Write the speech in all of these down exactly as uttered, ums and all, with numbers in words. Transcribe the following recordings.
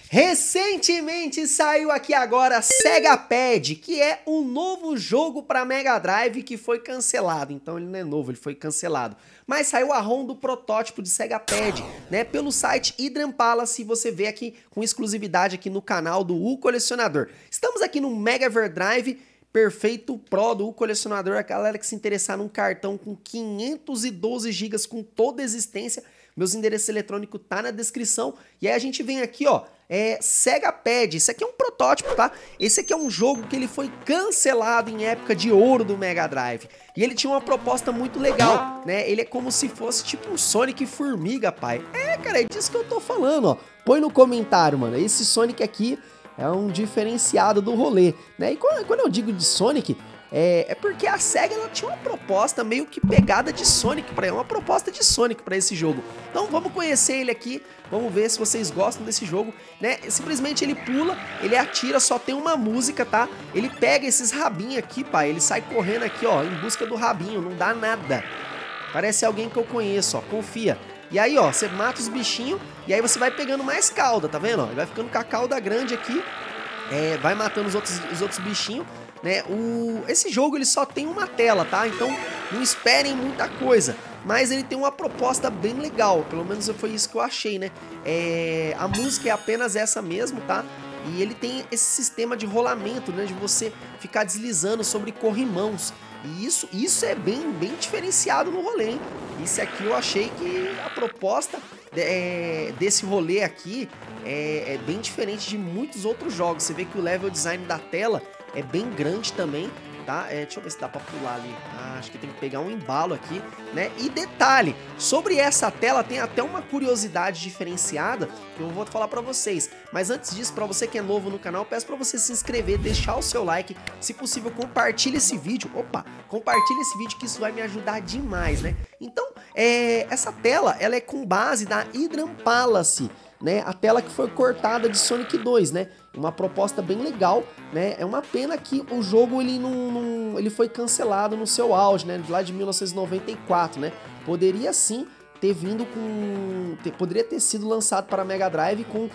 Recentemente saiu aqui agora Sega Pad, que é um novo jogo para Mega Drive que foi cancelado. Então ele não é novo, ele foi cancelado. Mas saiu a ROM do protótipo de Sega Pad, né, pelo site Hidden Palace, você vê aqui com exclusividade aqui no canal do U Colecionador. Estamos aqui no Mega Everdrive Perfeito Pro do U Colecionador, a galera que se interessar num cartão com quinhentos e doze gigas com toda a existência. Meus endereços eletrônicos tá na descrição. E aí a gente vem aqui, ó, é Sega Pad. Isso aqui é um protótipo, tá? Esse aqui é um jogo que ele foi cancelado em época de ouro do Mega Drive. E ele tinha uma proposta muito legal, né? Ele é como se fosse tipo um Sonic Formiga, pai. É, cara, é disso que eu tô falando, ó. Põe no comentário, mano. Esse Sonic aqui é um diferenciado do rolê, né? E quando eu digo de Sonic, é, é porque a SEGA ela tinha uma proposta meio que pegada de Sonic, pra, uma proposta de Sonic para esse jogo. Então vamos conhecer ele aqui, vamos ver se vocês gostam desse jogo, né? Simplesmente ele pula, ele atira, só tem uma música, tá? Ele pega esses rabinhos aqui, pai, ele sai correndo aqui, ó, em busca do rabinho, não dá nada. Parece alguém que eu conheço, ó, confia. E aí, ó, você mata os bichinhos e aí você vai pegando mais cauda, tá vendo? Ó, ele vai ficando com a cauda grande aqui, é, vai matando os outros, os outros bichinhos, né? O, esse jogo ele só tem uma tela, tá? Então não esperem muita coisa, mas ele tem uma proposta bem legal, pelo menos foi isso que eu achei, né? É, a música é apenas essa mesmo, tá? E ele tem esse sistema de rolamento, né? De você ficar deslizando sobre corrimãos. E isso, isso é bem, bem diferenciado no rolê, hein? Isso aqui eu achei que a proposta é, desse rolê aqui é, é bem diferente de muitos outros jogos. Você vê que o level design da tela é bem grande também, tá? É, deixa eu ver se dá pra pular ali. Ah, acho que tem que pegar um embalo aqui, né? E detalhe, sobre essa tela tem até uma curiosidade diferenciada que eu vou falar pra vocês. Mas antes disso, pra você que é novo no canal, eu peço pra você se inscrever, deixar o seu like. Se possível, compartilhe esse vídeo. Opa, compartilhe esse vídeo que isso vai me ajudar demais, né? Então, é, essa tela, ela é com base da Hidden Palace, né? A tela que foi cortada de Sonic dois, né? Uma proposta bem legal, né? É uma pena que o jogo ele não, não ele foi cancelado no seu auge, né? Lá de mil novecentos e noventa e quatro, né? Poderia sim ter vindo com, ter, poderia ter sido lançado para Mega Drive com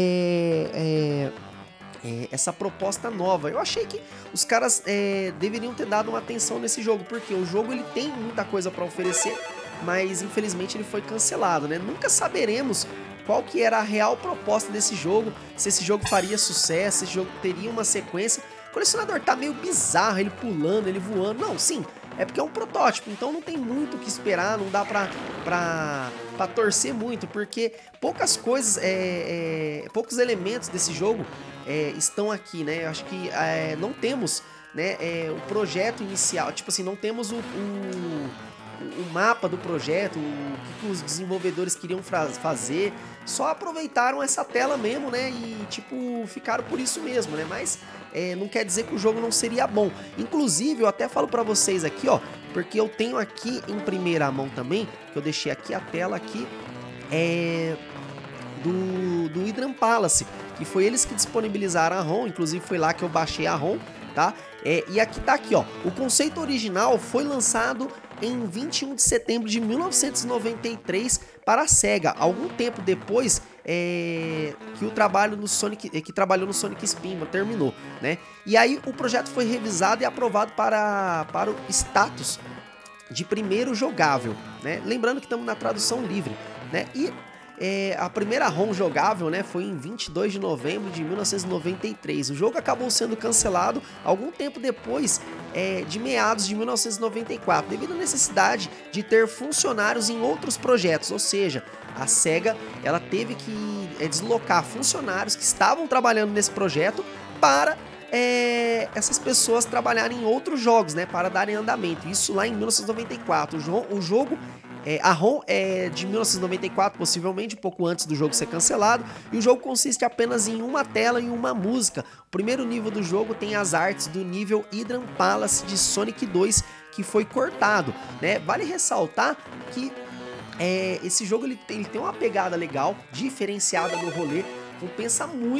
é, é, é, essa proposta nova. Eu achei que os caras é, deveriam ter dado uma atenção nesse jogo, porque o jogo ele tem muita coisa para oferecer, mas infelizmente ele foi cancelado, né? Nunca saberemos qual que era a real proposta desse jogo, se esse jogo faria sucesso, se esse jogo teria uma sequência. O colecionador tá meio bizarro, ele pulando, ele voando. Não, sim, é porque é um protótipo, então não tem muito o que esperar, não dá pra, pra, pra torcer muito, porque poucas coisas, é, é, poucos elementos desse jogo é, estão aqui, né? Eu acho que é, não temos, né, é, o projeto inicial, tipo assim, não temos o... o o mapa do projeto, o que os desenvolvedores queriam fazer, só aproveitaram essa tela mesmo, né, e tipo, ficaram por isso mesmo, né, mas é, não quer dizer que o jogo não seria bom. Inclusive, eu até falo pra vocês aqui, ó, porque eu tenho aqui em primeira mão também, que eu deixei aqui a tela aqui, é... do, do Hidden Palace, que foi eles que disponibilizaram a ROM, inclusive foi lá que eu baixei a ROM, tá? É, e aqui tá aqui, ó, o conceito original foi lançado em vinte e um de setembro de mil novecentos e noventa e três para a SEGA, algum tempo depois é, que o trabalho no Sonic, que trabalhou no Sonic Spinball terminou, né? E aí o projeto foi revisado e aprovado para, para o status de primeiro jogável, né? Lembrando que estamos na tradução livre, né? E É, a primeira ROM jogável, né, foi em vinte e dois de novembro de mil novecentos e noventa e três. O jogo acabou sendo cancelado algum tempo depois é, de meados de mil novecentos e noventa e quatro, devido à necessidade de ter funcionários em outros projetos, ou seja, a SEGA ela teve que é, deslocar funcionários que estavam trabalhando nesse projeto para É, essas pessoas trabalharem em outros jogos, né, para darem andamento. Isso lá em mil novecentos e noventa e quatro. O, jo o jogo, é, a ROM é de mil novecentos e noventa e quatro, possivelmente um pouco antes do jogo ser cancelado, e o jogo consiste apenas em uma tela e uma música. O primeiro nível do jogo tem as artes do nível Hidden Palace de Sonic dois, que foi cortado, né? Vale ressaltar que é, esse jogo ele, ele tem uma pegada legal, diferenciada no rolê, compensa muito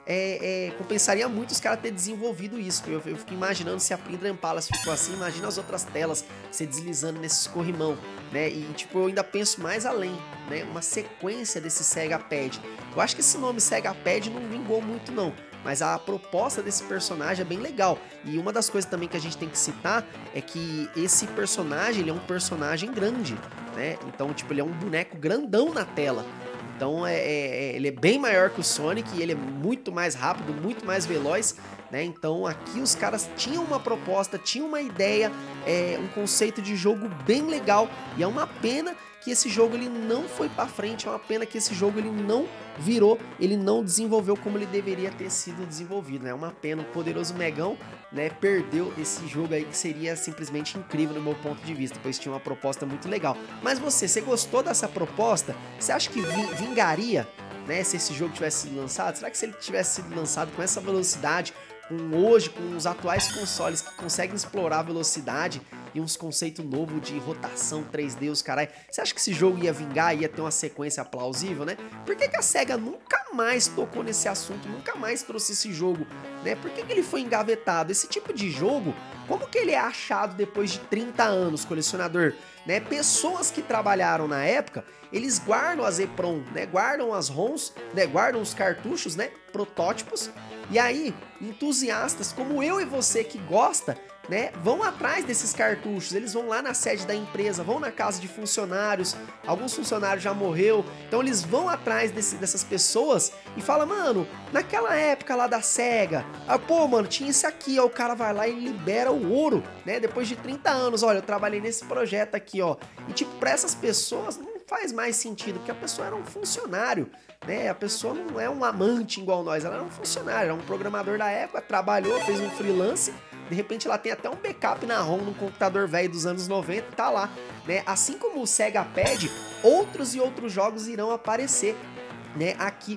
é, é, compensaria muito os caras terem desenvolvido isso. Eu, eu fico imaginando se a Pindram Palace ficou assim, imagina as outras telas se deslizando nesse corrimão, né? E tipo, eu ainda penso mais além, né? Uma sequência desse Sega Pad. Eu acho que esse nome Sega Pad não vingou muito não, mas a proposta desse personagem é bem legal. E uma das coisas também que a gente tem que citar é que esse personagem, ele é um personagem grande, né? Então, tipo, ele é um boneco grandão na tela. Então, é, é, ele é bem maior que o Sonic e ele é muito mais rápido, muito mais veloz, né? Então, aqui os caras tinham uma proposta, tinham uma ideia, é, um conceito de jogo bem legal. E é uma pena que esse jogo ele não foi pra frente, é uma pena que esse jogo ele não virou, ele não desenvolveu como ele deveria ter sido desenvolvido, né? É uma pena, o poderoso Megão, né, perdeu esse jogo aí que seria simplesmente incrível no meu ponto de vista, pois tinha uma proposta muito legal. Mas você, você gostou dessa proposta? Você acha que vingaria, né, se esse jogo tivesse sido lançado? Será que se ele tivesse sido lançado com essa velocidade, com hoje, com os atuais consoles que conseguem explorar a velocidade e uns conceitos novos de rotação três D, os carai, você acha que esse jogo ia vingar, ia ter uma sequência plausível, né? Por que que a SEGA nunca mais tocou nesse assunto, nunca mais trouxe esse jogo, né? Por que que ele foi engavetado? Esse tipo de jogo, como que ele é achado depois de trinta anos, colecionador? Né? Pessoas que trabalharam na época, eles guardam as EPROM, né? Guardam as ROMs, né? Guardam os cartuchos, né? Protótipos. E aí, entusiastas como eu e você que gosta, né, vão atrás desses cartuchos, eles vão lá na sede da empresa, vão na casa de funcionários, alguns funcionários já morreu, então eles vão atrás desse, dessas pessoas e falam, mano, naquela época lá da SEGA, ah, pô, mano, tinha isso aqui, ó, o cara vai lá e libera o ouro, né, depois de trinta anos, olha, eu trabalhei nesse projeto aqui, ó, e tipo, pra essas pessoas não faz mais sentido, porque a pessoa era um funcionário, né, a pessoa não é um amante igual nós, ela era um funcionário, era um programador da época, trabalhou, fez um freelance. De repente ela tem até um backup na ROM num computador velho dos anos noventa, tá lá, né? Assim como o Sega Pad, outros e outros jogos irão aparecer, né, aqui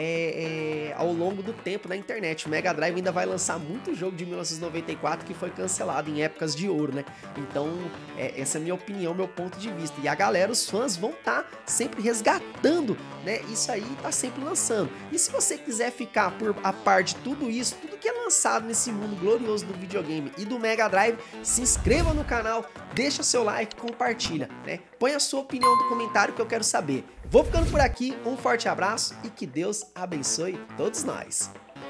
é, é, ao longo do tempo na internet. O Mega Drive ainda vai lançar muito jogo de mil novecentos e noventa e quatro que foi cancelado em épocas de ouro, né? Então, é, essa é a minha opinião, meu ponto de vista. E a galera, os fãs vão estar tá sempre resgatando, né? Isso aí tá sempre lançando. E se você quiser ficar por a par de tudo isso, tudo que é lançado nesse mundo glorioso do videogame e do Mega Drive, se inscreva no canal, deixa seu like, compartilha, né? Põe a sua opinião no comentário que eu quero saber. Vou ficando por aqui, um forte abraço e que Deus abençoe todos nós.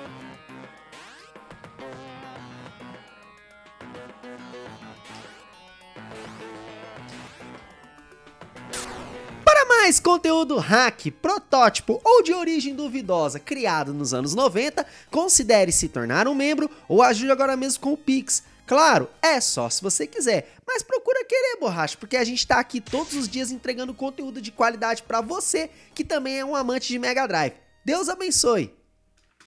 Para mais conteúdo hack, protótipo ou de origem duvidosa criado nos anos noventa, considere se tornar um membro ou ajude agora mesmo com o Pix. Claro, é só se você quiser, mas procura querer, borracha, porque a gente tá aqui todos os dias entregando conteúdo de qualidade para você que também é um amante de Mega Drive. Deus abençoe!